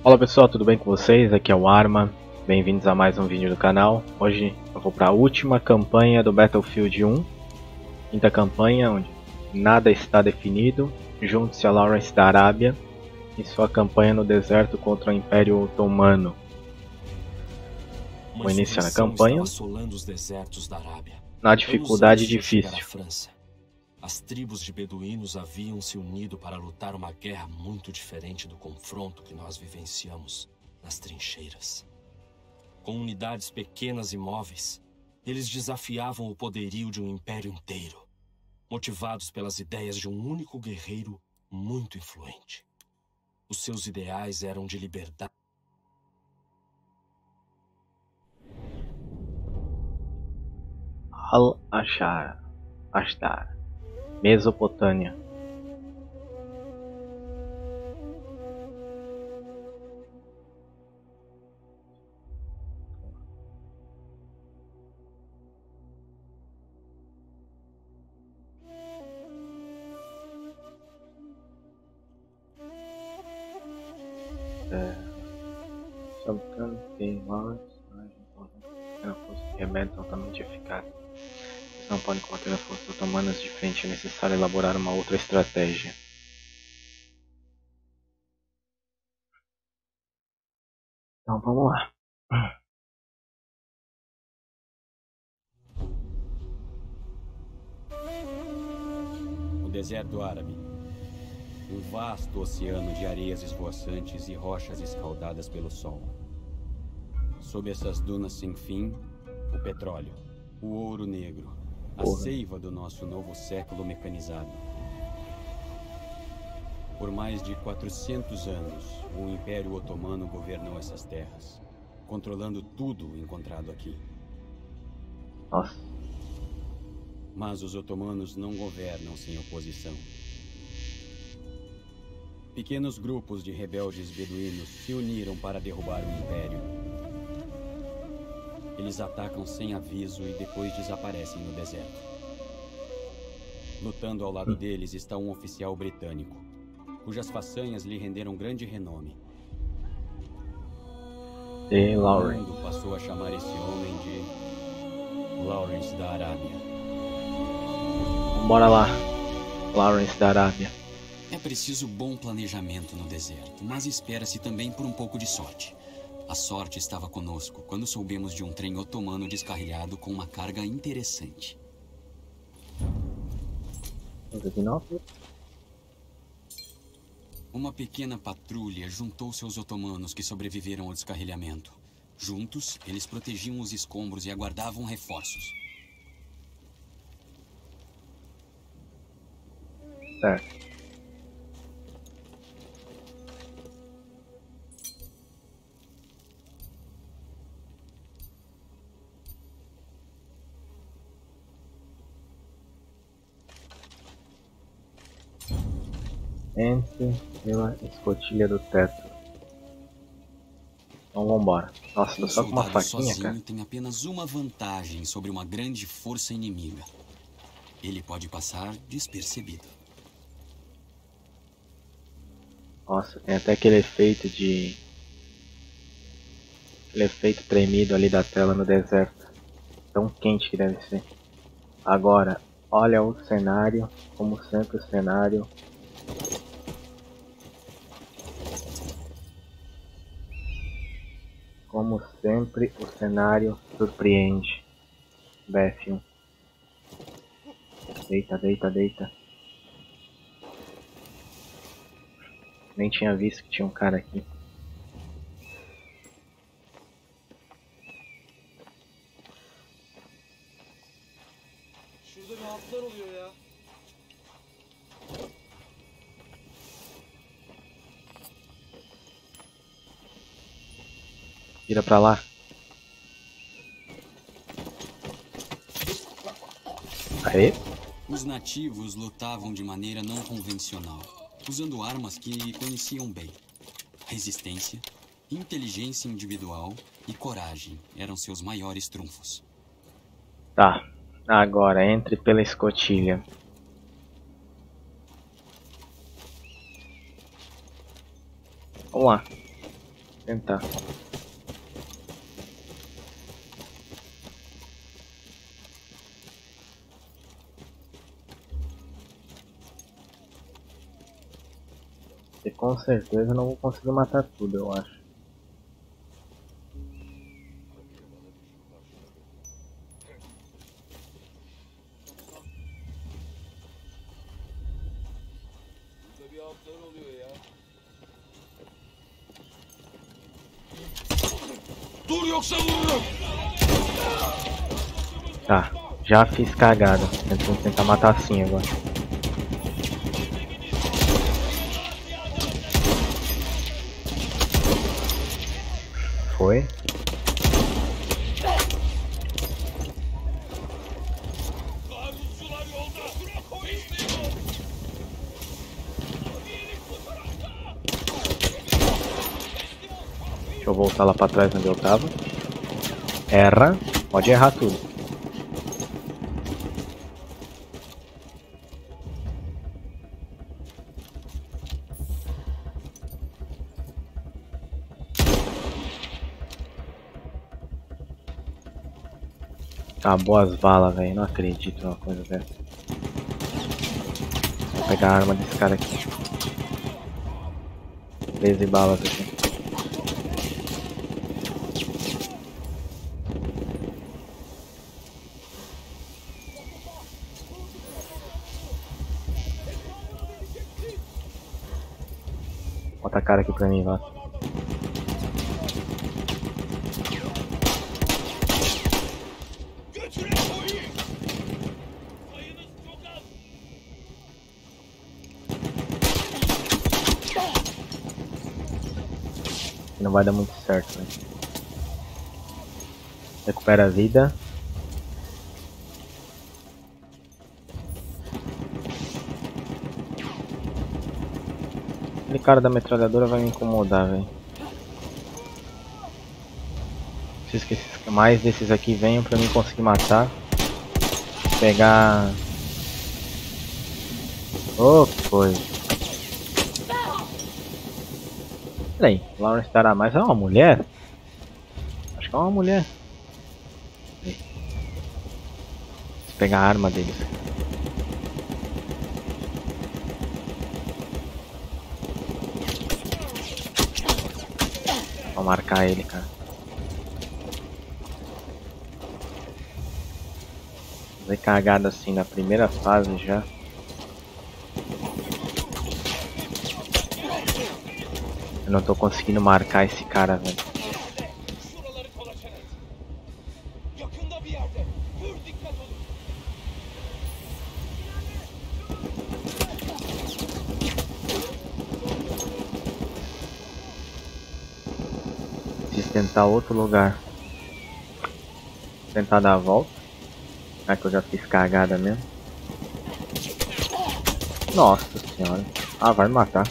Fala pessoal, tudo bem com vocês? Aqui é o Arma, bem-vindos a mais um vídeo do canal. Hoje eu vou para a última campanha do Battlefield 1, quinta campanha, onde nada está definido. Junte-se a Lawrence da Arábia em sua campanha no deserto contra o Império Otomano. Vou iniciar a campanha assolando os desertos da Arábia. na dificuldade difícil. As tribos de beduínos haviam se unido para lutar uma guerra muito diferente do confronto que nós vivenciamos nas trincheiras. Com unidades pequenas e móveis, eles desafiavam o poderio de um império inteiro, motivados pelas ideias de um único guerreiro muito influente. Os seus ideais eram de liberdade. Al-Ashtar, Mesopotâmia. Uma força de remédios altamente eficaz. Não podem combater as forças otomanas de frente, é necessário elaborar uma outra estratégia. Então vamos lá. O deserto árabe. Um vasto oceano de areias esvoaçantes e rochas escaldadas pelo sol. Sob essas dunas sem fim, o petróleo, o ouro negro, a seiva do nosso novo século mecanizado. Por mais de 400 anos, o Império Otomano governou essas terras, controlando tudo encontrado aqui. Nossa. Mas os otomanos não governam sem oposição. Pequenos grupos de rebeldes beduínos se uniram para derrubar o Império. Eles atacam sem aviso e depois desaparecem no deserto. Lutando ao lado deles está um oficial britânico, cujas façanhas lhe renderam grande renome. E Lawrence. O mundo passou a chamar esse homem de Lawrence da Arábia. Bora lá, Lawrence da Arábia. É preciso bom planejamento no deserto, mas espera-se também por um pouco de sorte. A sorte estava conosco quando soubemos de um trem otomano descarrilhado com uma carga interessante. Uma pequena patrulha juntou-se aos otomanos que sobreviveram ao descarrilhamento. Juntos, eles protegiam os escombros e aguardavam reforços. Certo. Entre pela escotilha do teto. Então vambora. Nossa, tô só com uma faquinha, sozinho cara. Tem apenas uma vantagem sobre uma grande força inimiga. Ele pode passar despercebido. Nossa, tem até aquele efeito de... aquele efeito tremido ali da tela no deserto. Tão quente que deve ser. Agora, olha o cenário. Como sempre o cenário... Como sempre, o cenário surpreende. BF1. Deita, deita, deita. Nem tinha visto que tinha um cara aqui. Şurada bir haplar oluyor ya. Vira pra lá. Aê. Os nativos lutavam de maneira não convencional, usando armas que conheciam bem. Resistência, inteligência individual e coragem eram seus maiores trunfos. Tá. Agora, entre pela escotilha. Vamos lá. Tentar. E com certeza não vou conseguir matar tudo, eu acho. Tá, já fiz cagada. Vou tentar matar assim agora. Foi. Deixa eu voltar lá pra trás onde eu tava. Erra. Pode errar tudo. Acabou as balas, velho. Não acredito numa coisa dessa. Vou pegar a arma desse cara aqui. 13 balas aqui. Bota a cara aqui pra mim, vai. Não vai dar muito certo, né? Recupera a vida. Aquele cara da metralhadora vai me incomodar, velho. Preciso que mais desses aqui venham pra mim conseguir matar. Pegar... Oh, coisa. Peraí, Lawrence dará mais. É uma mulher? Acho que é uma mulher. Vou pegar a arma deles. Vou marcar ele, cara. Fazer cagada assim na primeira fase já. Eu não tô conseguindo marcar esse cara, velho. Preciso tentar outro lugar. Tentar dar a volta. Já que eu já fiz cagada mesmo. Nossa senhora. Ah, vai me matar.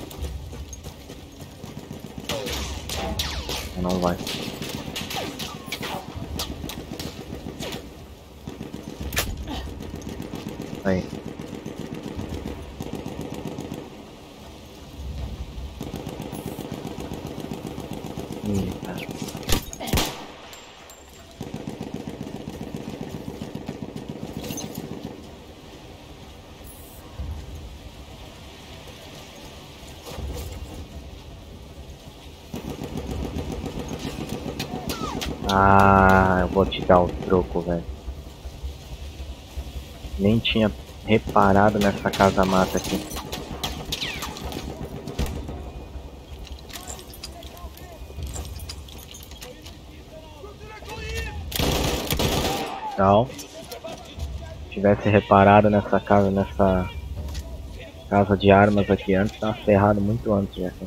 Não vai. Aí. Eita. Ah, eu vou te dar o troco, velho. Nem tinha reparado nessa casa mata aqui. Então, se tivesse reparado nessa casa de armas aqui antes, tava ferrado muito antes já.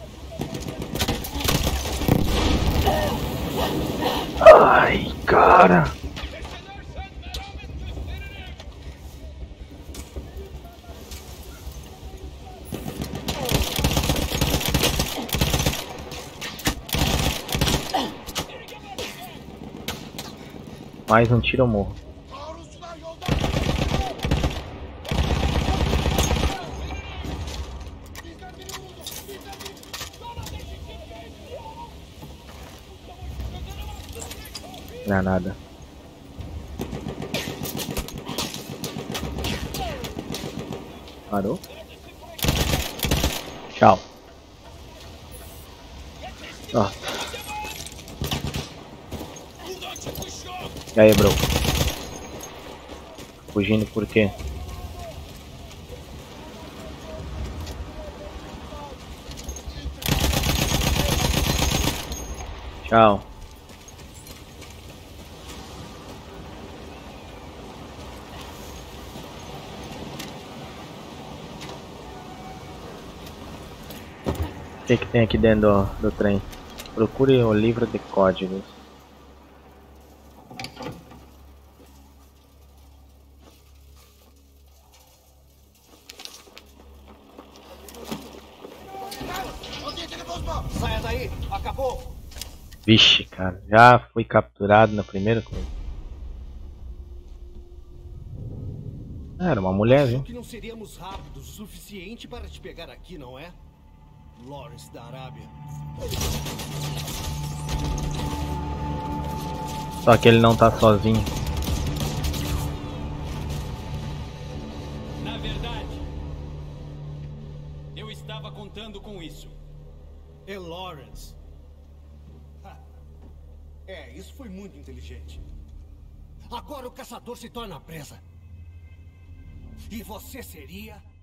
Ai, cara! Mais um tiro eu morro. Granada. Parou? Tchau. Ó. E aí, bro? Fugindo por quê? Tchau. O que tem aqui dentro do trem? Procure o livro de códigos. Saia daí! Acabou! Vixe, cara, já fui capturado na primeira coisa. Era uma mulher, viu? Acho que não seríamos rápidos o suficiente para te pegar aqui, não é? Lawrence da Arábia. Só que ele não tá sozinho. Na verdade, eu estava contando com isso. É Lawrence. É, isso foi muito inteligente. Agora o caçador se torna presa. E você seria